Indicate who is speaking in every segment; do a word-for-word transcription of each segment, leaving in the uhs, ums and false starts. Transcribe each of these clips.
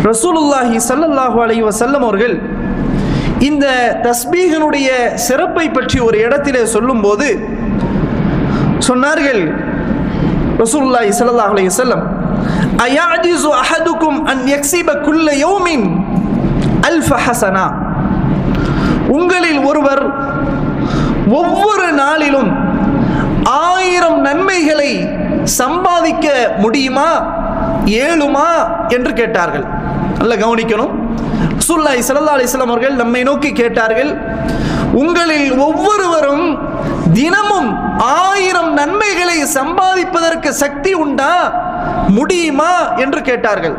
Speaker 1: ரசூலுல்லாஹி ஸல்லல்லாஹு அலைஹி வஸல்லம் அவர்கள் இந்த தஸ்பீஹினுடைய சிறப்பை பற்றி ஒரு இடத்திலே சொல்லும்போது சொன்னார்கள், ரசூலுல்லாஹி ஸல்லல்லாஹு அலைஹி வஸல்லம், அயஅஜிஸு அஹதுக்கும் அன் யக்ஸிப குல்ல யௌமின் அல்ஃப ஹஸனா, உங்களில் ஒருவர் ஒவ்வொரு நாளிலும் ஆயிரம் நன்மைகளை சம்பாதிக்க முடியுமா, ஏழுமா என்று கேட்டார்கள். நல்ல கவனிக்கணும். ரசூலுல்லாஹி ஸல்லல்லாஹு அலைஹி வஸல்லம் அவர்கள் நம்மை நோக்கி கேட்டார்கள், உங்களில் ஒவ்வொருவரும் தினமும் ஆயிரம் நன்மைகளை சம்பாதிப்பதற்கு சக்தி உண்டா, முடியுமா என்று கேட்டார்கள்.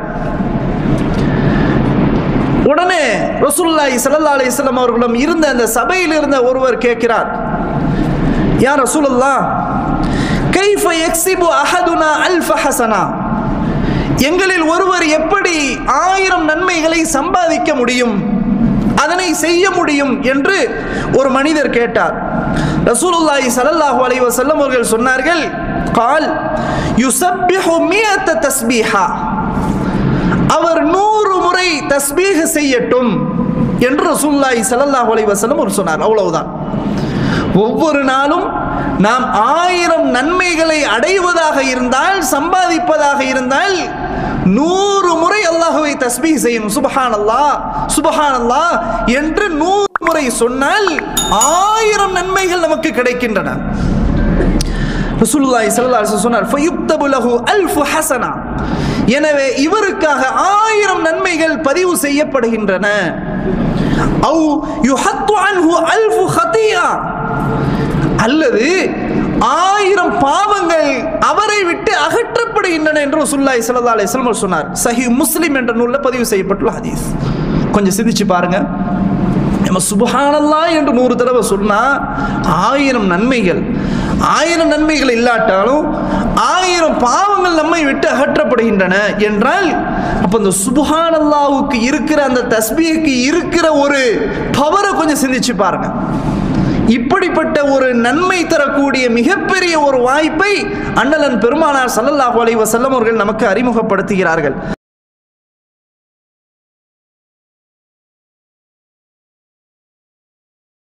Speaker 1: உடனே ரசூலுல்லாஹி ஸல்லல்லாஹு அலைஹி வஸல்லம் அவர்களிடம் இருந்த அந்த சபையில் இருந்த ஒருவர் கேட்கிறார், யா ரசூலுல்லாஹ், கைஃப யக்ஸிபு அஹதுனா அல்ஃப ஹஸனா, எங்களில் ஒருவர் எப்படி ஆயிரம் நன்மைகளை சம்பாதிக்க முடியும், அதனை செய்ய முடியும் என்று ஒரு மனிதர் கேட்டார். ரசூலுல்லாஹி ஸல்லல்லாஹு அலைஹி வஸல்லம் அவர்கள் சொன்னார்கள், கால் யுஸப்பிஹு மியத தஸ்பீஹா, அவர் நூறு முறை தஸ்பீஹ் செய்யட்டும் என்று ரசூலுல்லாஹி ஸல்லல்லாஹு அலைஹி வஸல்லம் அவர் சொன்னார். அவ்வளவுதான். ஒவ்வொரு நாளும் நாம் ஆயிரம் நன்மைகளை அடைவதாக இருந்தால், சம்பாதிப்பதாக இருந்தால், நூறு முறை அல்லாஹ்வை தஸ்பீஹ் செய்யணும். சுப்ஹானல்லாஹ் சுப்ஹானல்லாஹ் என்று நூறு முறை சொன்னால் ஆயிரம் நன்மைகள் நமக்கு கிடைக்கின்றன. ரசூலுல்லாஹி ஸல்லல்லாஹு அலைஹி வஸல்லம் சொன்னார், ஃபயுக்தபு லஹு அல்ஃபு ஹஸனா, எனவே இவருக்காக ஆயிரம் நன்மைகள் பதிவு செய்யப்படுகின்றன. அவு யுஹத்து அன்ஹு அல்ஃபு ஹதியா, அல்லது ஆயிரம் பாவங்கள் அவரை விட்டு அகற்றப்படுகின்றன என்று ரசூலுல்லாஹி ஸல்லல்லாஹு அலைஹி வஸல்லம் சொன்னார். சஹீஹ் முஸ்லிம் என்ற நூலில் பதிவு செய்யப்பட்டுள்ள ஹதீஸ். கொஞ்சம் சிந்திச்சு பாருங்க. நம்ம சுப்ஹானல்லாஹ் என்று நூறு தடவை சொன்னா ஆயிரம் நன்மைகள், ஆயிரம் நன்மைகள் இல்லாட்டாலும் ஆயிரம் பாவங்கள் நம்மை விட்டு அகற்றப்படுகின்றன என்றால், அப்ப அந்த சுப்ஹானல்லாஹ்வுக்கு இருக்கிற அந்த தஸ்பீஹுக்கு இருக்கிற ஒரு பவரை கொஞ்சம் சிந்திச்சு பாருங்க. இப்படிப்பட்ட ஒரு நன்மை தரக்கூடிய மிகப்பெரிய ஒரு வாய்ப்பை அண்ணலன் பெருமானார் ஸல்லல்லாஹு அலைஹி வஸல்லம் அவர்கள் நமக்கு அறிமுகப்படுத்துகிறார்கள்.